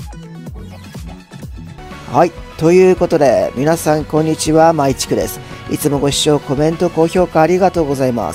はい。ということで、皆さんこんにちは、まいちくです。いつもご視聴、コメント、高評価ありがとうございます。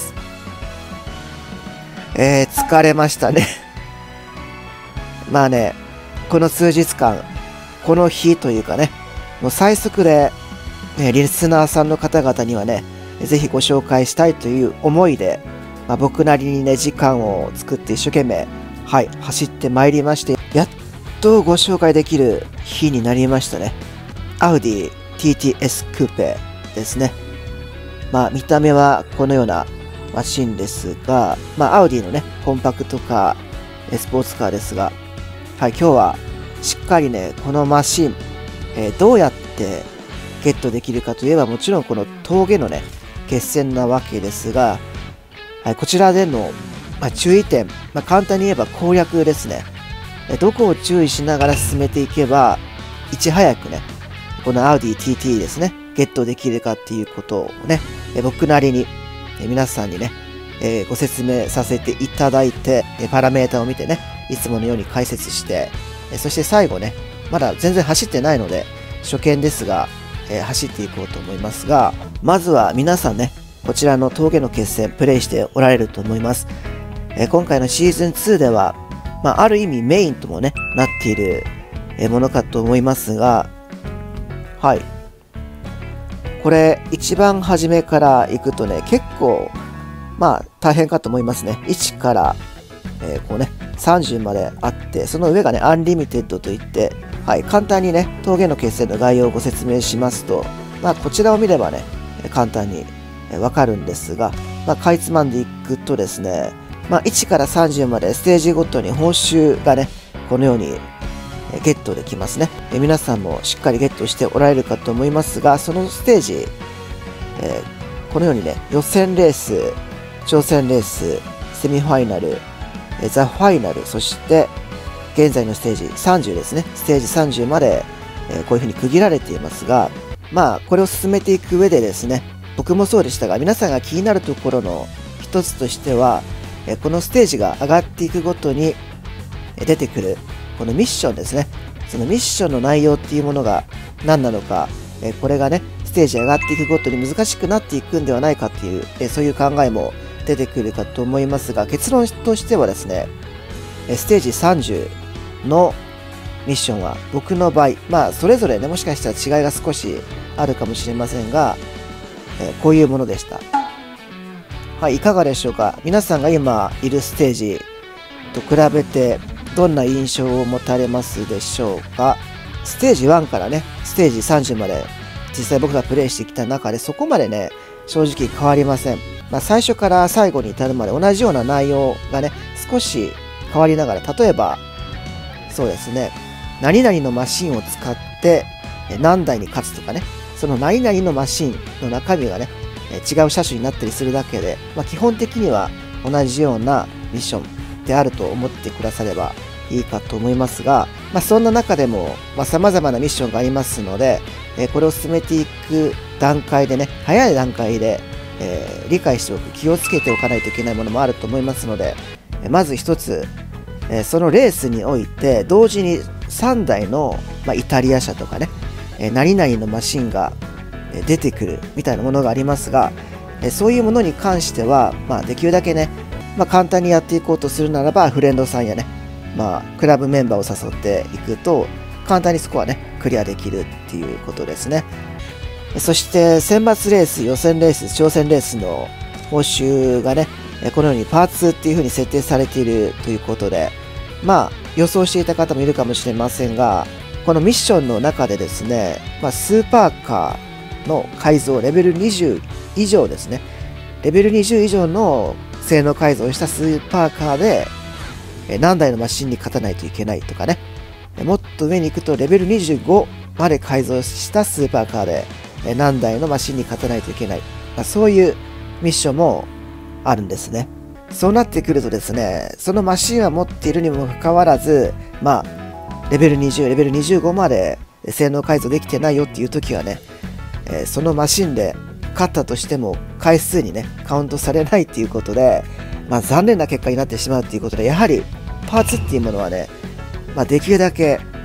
疲れましたね。まあね、この数日間、この日というかね、もう最速で、リスナーさんの方々にはね、ぜひご紹介したいという思いで、僕なりにね、時間を作って一生懸命、はい、走ってまいりまして、やっとご紹介できる日になりましたね。アウディ TTS クーペですね。見た目はこのようなマシンですが、アウディのね、コンパクトカー、スポーツカーですが、はい、今日はしっかりね、このマシン、どうやってゲットできるかといえば、もちろんこの峠のね、決戦なわけですが、はい、こちらでの、注意点、簡単に言えば攻略ですね。どこを注意しながら進めていけば、いち早くね、このアウディ TT ですね、ゲットできるかっていうことをね、僕なりに、皆さんにね、ご説明させていただいて、パラメータを見てね、いつものように解説して、そして最後ね、まだ全然走ってないので、初見ですが、走っていこうと思いますが、まずは皆さんね、こちらの峠の決戦、プレイしておられると思います。今回のシーズン2では、ある意味メインともね、なっているものかと思いますが、はい。これ、一番初めから行くとね、結構、大変かと思いますね。1から、こうね、30まであって、その上がね、アンリミテッドといって、はい、簡単にね、峠の決戦の概要をご説明しますと、こちらを見ればね、簡単にわかるんですが、かいつまんでいくとですね、1から30までステージごとに報酬がね、このようにゲットできますね。皆さんもしっかりゲットしておられるかと思いますが、そのステージ、このようにね、予選レース、挑戦レース、セミファイナル、ザ・ファイナル、そして現在のステージ30ですね。ステージ30まで、こういうふうに区切られていますが、これを進めていく上でですね、僕もそうでしたが、皆さんが気になるところの一つとしては、このステージが上がっていくごとに出てくるこのミッションですね。そのミッションの内容っていうものが何なのか、これがね、ステージ上がっていくごとに難しくなっていくんではないかっていう、そういう考えも出てくるかと思いますが、結論としてはですね、ステージ30のミッションは僕の場合、それぞれね、もしかしたら違いが少しあるかもしれませんが、こういうものでした。はい、いかがでしょうか。皆さんが今いるステージと比べてどんな印象を持たれますでしょうか。ステージ1からね、ステージ30まで実際僕がプレイしてきた中でそこまでね、正直変わりません。最初から最後に至るまで同じような内容がね、少し変わりながら、例えば、そうですね、何々のマシンを使って何台に勝つとかね、その何々のマシンの中身がね、違う車種になったりするだけで、基本的には同じようなミッションであると思ってくださればいいかと思いますが、そんな中でも様々なミッションがありますので、これを進めていく段階でね、早い段階で、理解しておく、気をつけておかないといけないものもあると思いますので、まず一つ、そのレースにおいて同時に3台の、イタリア車とかね、何々のマシンが出てくるみたいなものがありますが、そういうものに関しては、できるだけね、簡単にやっていこうとするならば、フレンドさんやね、クラブメンバーを誘っていくと、簡単にそこはね、クリアできるっていうことですね。そして、選抜レース、予選レース、挑戦レースの報酬がね、このようにパーツっていう風に設定されているということで、予想していた方もいるかもしれませんが、このミッションの中でですね、スーパーカーの改造、レベル20以上ですね。レベル20以上の性能改造したスーパーカーで、何台のマシンに勝たないといけないとかね。もっと上に行くとレベル25まで改造したスーパーカーで、何台のマシンに勝たないといけない。そういうミッションもあるんですね。そうなってくるとですね、そのマシンは持っているにもかかわらず、レベル20、レベル25まで性能改造できてないよっていう時はね、そのマシンで勝ったとしても回数にね、カウントされないっていうことで、残念な結果になってしまうっていうことで、やはりパーツっていうものはね、できるだけ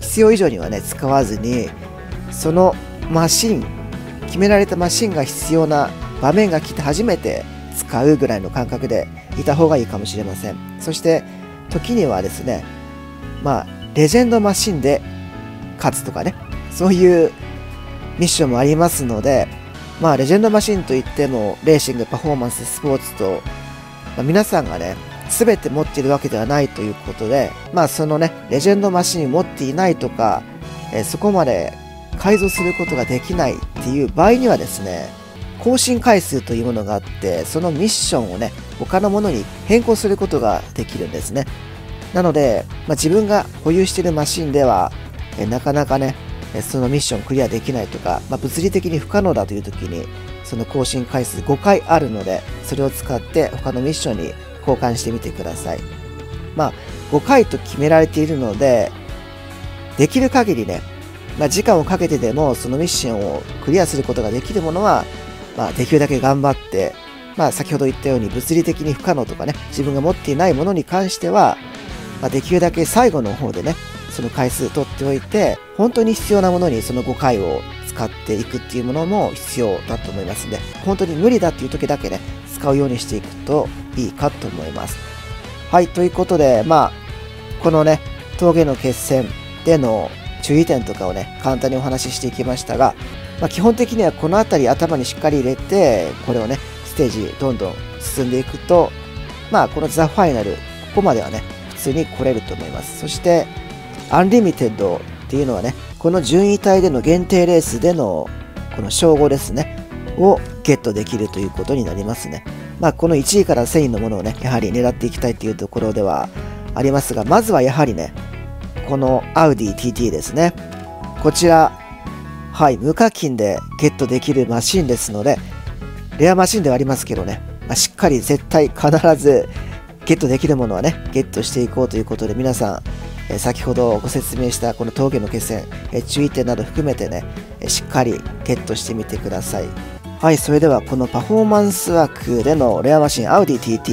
必要以上にはね使わずに、そのマシン、決められたマシンが必要な場面が来て初めて使うぐらいの感覚でいた方がいいかもしれません。そして時にはですね、レジェンドマシンで勝つとかね、そういうミッションもありますので、レジェンドマシンといってもレーシング、パフォーマンス、スポーツと、皆さんがね全て持っているわけではないということで、そのねレジェンドマシンを持っていないとか、そこまで改造することができないっていう場合にはですね、更新回数というものがあって、そのミッションをね他のものに変更することができるんですね。なので、自分が保有しているマシンではなかなかねそのミッションクリアできないとか、物理的に不可能だという時に、その更新回数5回あるので、それを使って他のミッションに交換してみてください。5回と決められているので、できる限りね、時間をかけてでもそのミッションをクリアすることができるものは、できるだけ頑張って、先ほど言ったように物理的に不可能とかね、自分が持っていないものに関しては、できるだけ最後の方でね、その回数取っておいて、本当に必要なものにその5回を使っていくっていうものも必要だと思いますので、本当に無理だっていう時だけね、使うようにしていくといいかと思います。はい、ということで、このね、峠の決戦での注意点とかをね、簡単にお話ししていきましたが、基本的にはこの辺り頭にしっかり入れて、これをね、ステージどんどん進んでいくと、このザ・ファイナル、ここまではね、普通に来れると思います。そして、アンリミテッドっていうのはね、この順位帯での限定レースでのこの称号ですね、をゲットできるということになりますね。この1位から1000位のものをね、やはり狙っていきたいというところではありますが、まずはやはりね、このアウディ TT ですね。こちら、無課金でゲットできるマシンですので、レアマシンではありますけどね、しっかり絶対必ずゲットできるものはね、ゲットしていこうということで、皆さん、先ほどご説明したこの峠の決戦、注意点など含めてね、しっかりゲットしてみてください。はい、それではこのパフォーマンス枠でのレアマシンアウディ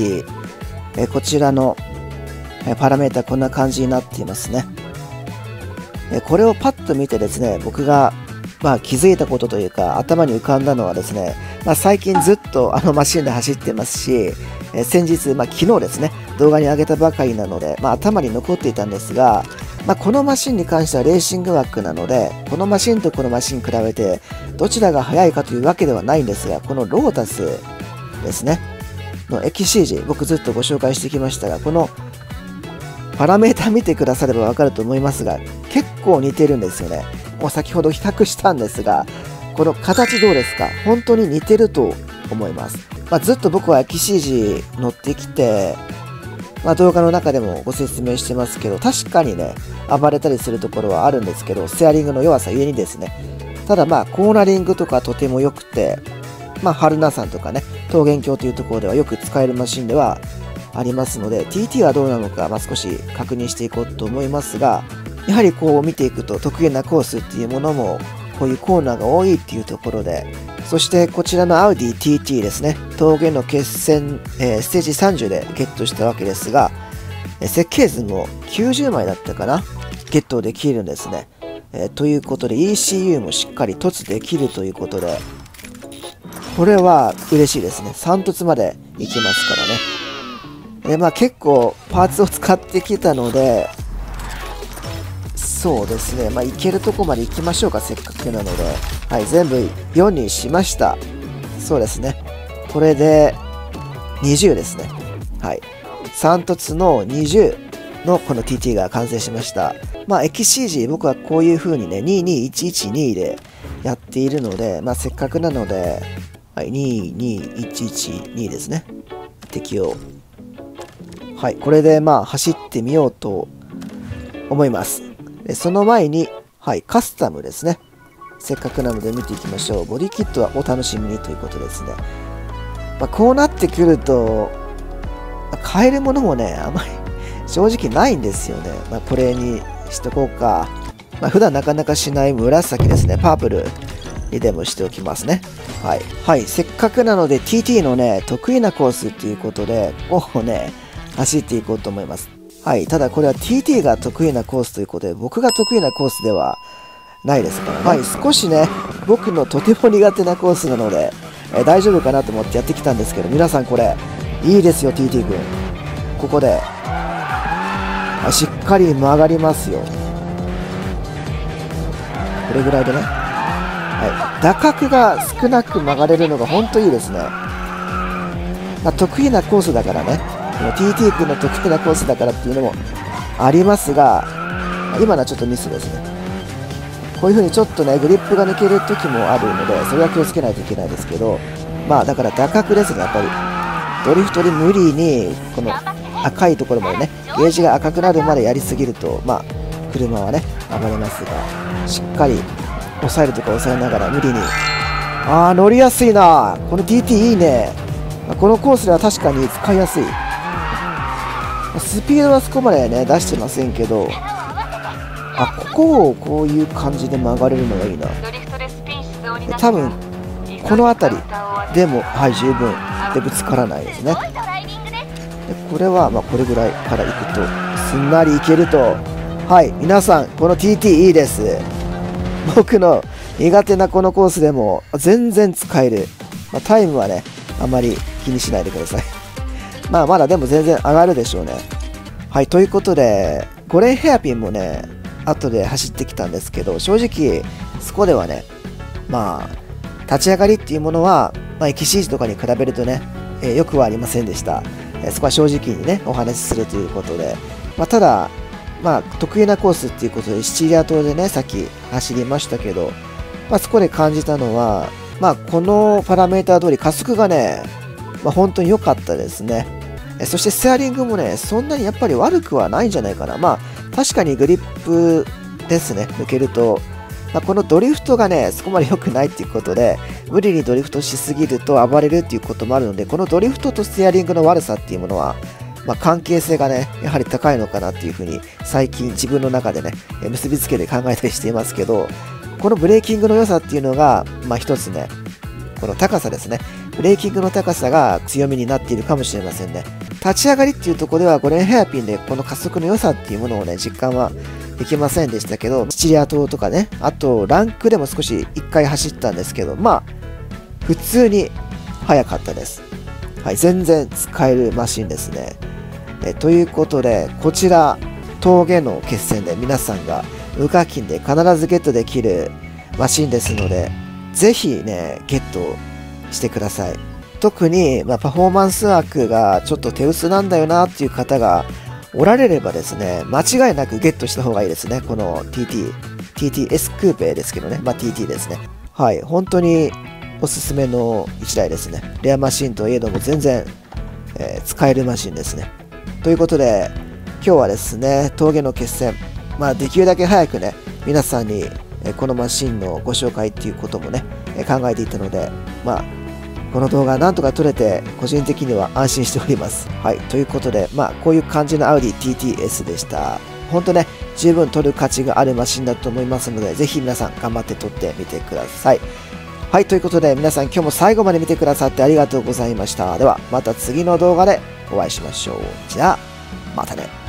TT、こちらのパラメータこんな感じになっていますね。これをパッと見てですね、僕が気づいたことというか頭に浮かんだのはですね、最近ずっとあのマシンで走ってますし、先日、昨日ですね、動画に上げたばかりなので、頭に残っていたんですが、このマシンに関してはレーシング枠なので、このマシンとこのマシン比べてどちらが速いかというわけではないんですが、このロータスですねのエキシージ、僕ずっとご紹介してきましたが、このパラメータ見てくださればわかると思いますが、結構似てるんですよね。もう先ほど比較したんですが、この形どうですか？本当に似てると思います。ずっと僕はエキシージ乗ってきて、動画の中でもご説明してますけど、確かにね、暴れたりするところはあるんですけど、ステアリングの弱さゆえにですね、ただコーナリングとかとても良くて、春名山とかね、桃源郷というところではよく使えるマシンではありますので、TT はどうなのか、少し確認していこうと思いますが、やはりこう見ていくと得意なコースっていうものも、こういうコーナーが多いっていうところで、そしてこちらのアウディ TT ですね、峠の決戦、ステージ30でゲットしたわけですが、設計図も90枚だったかな、ゲットできるんですね。ということで ECU もしっかり凸できるということで、これは嬉しいですね。3凸までいきますからね。結構パーツを使ってきたので、そうですね、いけるとこまで行きましょうか、せっかくなので。はい、全部4にしました。そうですね。これで20ですね。はい。3凸の20のこの TT が完成しました。エキシージ、僕はこういう風にね、22112でやっているので、せっかくなので、はい、22112ですね。適用。はい、これで走ってみようと思います。でその前に、はい、カスタムですね。せっかくなので見ていきましょう。ボディキットはお楽しみにということですね。こうなってくると、買えるものもね、あまり正直ないんですよね。これにしとこうか。普段なかなかしない紫ですね。パープルにでもしておきますね。はい。はい。せっかくなので TT のね、得意なコースということで、こうね、走っていこうと思います。 はい。ただこれは TT が得意なコースということで、僕が得意なコースではないですからね。はい。少しね、僕のとても苦手なコースなので、大丈夫かなと思ってやってきたんですけど、皆さんこれ、いいですよ、TT 君。ここで、しっかり曲がりますよ。これぐらいでね。はい。打角が少なく曲がれるのが本当いいですね。得意なコースだからね。TT 君の得意なコースだからっていうのもありますが、今のはちょっとミスですね。こういう風にちょっとね、グリップが抜ける時もあるので、それは気をつけないといけないですけど、まあだから打角ですね、やっぱり。ドリフトで無理に、この赤いところまでね、ゲージが赤くなるまでやりすぎると、まあ、車はね、暴れますが、しっかり抑えるとか抑えながら無理に。乗りやすいな。この TT いいね。このコースでは確かに使いやすい。スピードはそこまでね、出してませんけど、ここをこういう感じで曲がれるのがいいな。多分、この辺りでも、はい、十分でぶつからないですね。でこれは、まあ、これぐらいから行くと、すんなりいけると、はい、皆さん、この TT いいです。僕の苦手なこのコースでも全然使える。まあ、タイムはね、あまり気にしないでください。まあ、まだでも全然上がるでしょうね。はい、ということで、5レーンヘアピンもね、後で走ってきたんですけど、正直、そこではね、まあ、立ち上がりっていうものは、まあ、エキシージとかに比べるとね、よくはありませんでした。そこは正直にね、お話しするということで、まあ、ただ、まあ、得意なコースっていうことで、シチリア島でね、さっき走りましたけど、まあ、そこで感じたのは、まあ、このパラメーター通り加速がね、まあ、本当に良かったですね。そしてステアリングもね、そんなにやっぱり悪くはないんじゃないかな。まあ、確かにグリップですね、抜けると、まあ、このドリフトがね、そこまで良くないっていうことで、無理にドリフトしすぎると暴れるっていうこともあるので、このドリフトとステアリングの悪さっていうものは、まあ、関係性がね、やはり高いのかなっていうふうに、最近自分の中でね、結びつけて考えたりしていますけど、このブレーキングの良さっていうのが、まあ一つね、この高さですね。ブレーキングの高さが強みになっているかもしれませんね。立ち上がりっていうところでは5レーンヘアピンでこの加速の良さっていうものをね、実感はできませんでしたけど、シチリア島とかね、あとランクでも少し1回走ったんですけど、まあ、普通に速かったです。はい、全然使えるマシンですね。ということで、こちら、峠の決戦で皆さんが無課金で必ずゲットできるマシンですので、ぜひね、ゲットしてください。特に、まあ、パフォーマンス枠がちょっと手薄なんだよなっていう方がおられればですね、間違いなくゲットした方がいいですね。この TTS クーペですけどね。まあ、TT ですね。はい。本当におすすめの1台ですね。レアマシンといえども全然、使えるマシンですね。ということで、今日はですね、峠の決戦。まあ、できるだけ早くね、皆さんにこのマシンのご紹介っていうこともね、考えていたので、まあ、この動画なんとか撮れて、個人的には安心しております。はい。ということで、まあ、こういう感じの Audi TTS でした。本当ね、十分撮る価値があるマシンだと思いますので、ぜひ皆さん頑張って撮ってみてください。はい。ということで、皆さん今日も最後まで見てくださってありがとうございました。では、また次の動画でお会いしましょう。じゃあ、またね。